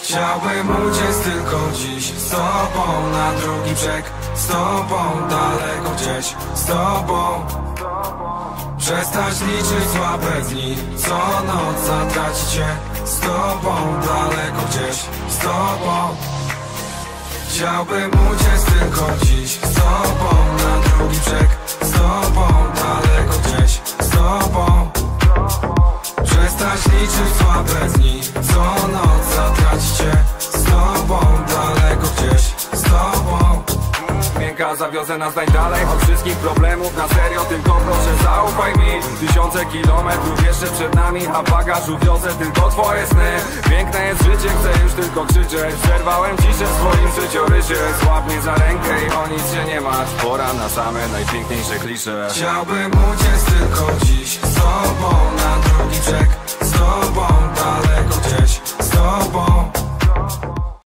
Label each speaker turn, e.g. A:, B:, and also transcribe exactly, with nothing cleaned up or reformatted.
A: Chciałbym uciec tylko dziś z tobą na drugi brzeg, z tobą daleko gdzieś, z tobą przestać liczyć słabe dni, co noc zatracić cię, z tobą daleko gdzieś, z tobą. Chciałbym uciec tylko dziś z tobą na drugi brzeg, z tobą daleko gdzieś, z tobą przestać liczyć słabe dni, co noc zatracić cię, z tobą daleko gdzieś, z tobą.
B: Miękka, zawiozę nas najdalej od wszystkich problemów. Na serio, tylko proszę zaufaj mi. Tysiące kilometrów jeszcze przed nami, a w bagażu wiozę tylko twoje sny. Piękne jest życie, chcę już tylko krzyczeć. Przerwałem ciszę w swoim życiorysie. Złap mnie za rękę i o nic się nie martw. Pora na same najpiękniejsze klisze.
A: Chciałbym uciec tylko dziś z tobą